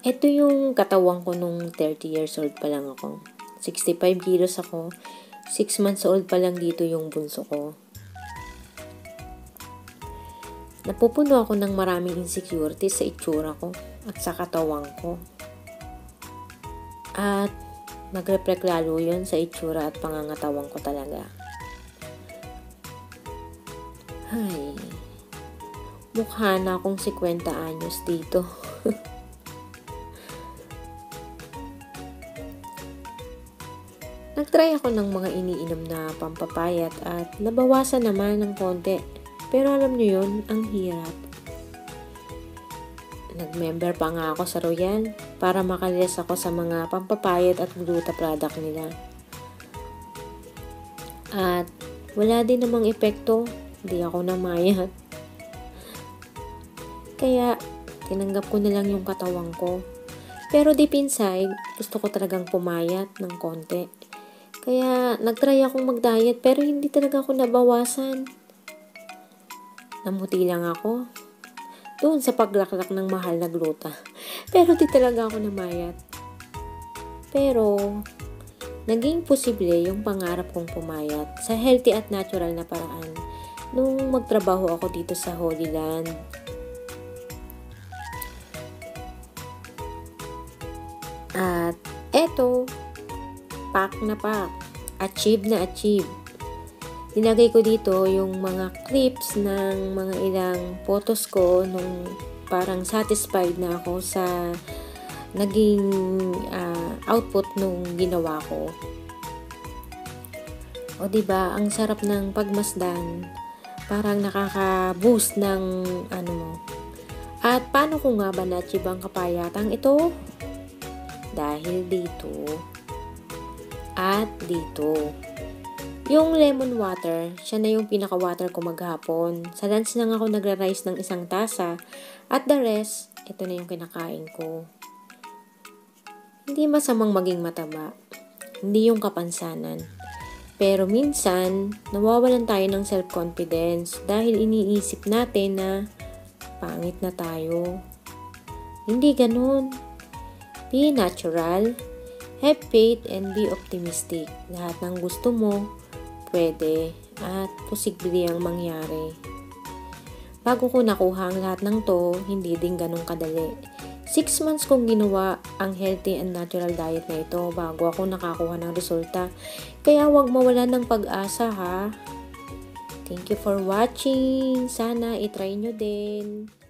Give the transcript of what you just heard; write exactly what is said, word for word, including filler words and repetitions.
Ito yung katawan ko nung thirty years old pa lang ako. sixty-five kilos ako. six months old pa lang dito yung bunso ko. Napupuno ako ng maraming insecurities sa itsura ko at sa katawan ko. At nag-reflect lalo yun sa itsura at pangangatawan ko talaga. Ay, mukha na akong fifty anyos dito. Nagtry ako ng mga iniinom na pampapayat at nabawasan naman ng konti. Pero alam nyo yun, ang hirap. Nag-member pa nga ako sa Royal para makalis ako sa mga pampapayat at gluta product nila. At wala din namang epekto, hindi ako namayat. Kaya tinanggap ko na lang yung katawan ko. Pero deep inside, gusto ko talagang pumayat ng konti. Kaya nagtry akong mag-diet pero hindi talaga ako nabawasan. Namuti lang ako doon sa paglaklak ng mahal na gluta. Pero di talaga ako namayat. Pero naging posible yung pangarap kong pumayat sa healthy at natural na paraan nung magtrabaho ako dito sa Holy Land. At eto, pack na pack. Achieve na achieve. Nilagay ko dito yung mga clips ng mga ilang photos ko nung parang satisfied na ako sa naging uh, output nung ginawa ko. O diba, ang sarap ng pagmasdan. Parang nakaka-boost ng ano mo. At paano ko nga ba na-achieve ang kapayatang ito? Dahil dito at dito. Yung lemon water, siya na yung pinaka-water ko maghapon. Sa lunch lang ako nagra-rice ng isang tasa. At the rest, ito na yung kinakain ko. Hindi masamang maging mataba. Hindi yung kapansanan. Pero minsan, nawawalan tayo ng self-confidence dahil iniisip natin na pangit na tayo. Hindi ganun. Be natural, have faith, and be optimistic. Lahat ng gusto mo, pwede at posible ang mangyari. Bago ko nakuha ang lahat ng to, hindi din ganun kadali. Six months kong ginawa ang healthy and natural diet na ito bago ako nakakuha ng resulta. Kaya huwag mawalan ng pag-asa ha. Thank you for watching. Sana itry nyo din.